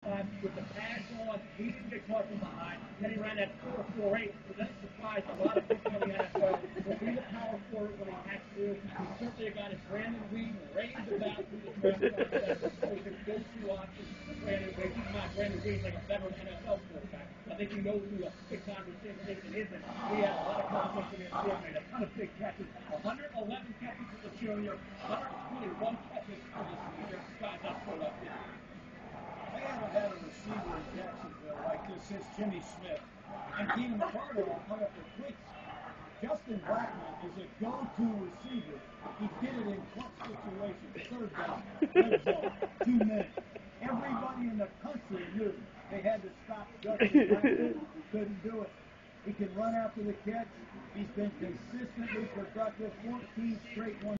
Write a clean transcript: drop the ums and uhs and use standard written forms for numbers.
with the pads on. He didn't get caught from behind. Then he ran that 4.48, so that surprised a lot of people in the NFL. He'll be the power forward when he has to. He's certainly a guy that Brandon Weeden raved about through the draft process. There's a go-to option for Brandon Weeden. Keep in mind, Brandon Weeden's like a veteran NFL quarterback. I think he knows who a big-time receiver is and isn't. He had a lot of competition in the made a ton of big catches. 111 catches as a junior, 121 catches for the senior. Guys, that's what I did. They haven't had a receiver in Jacksonville like this since Jimmy Smith. And Keenan McCardle will put up the cleats. Justin Blackmon is a go-to receiver. He did it in clutch situations. Third down, red zone, 2 minutes. Everybody in the country knew they had to stop Justin Blackmon. He couldn't do it. He can run after the catch. He's been consistently productive, 14 straight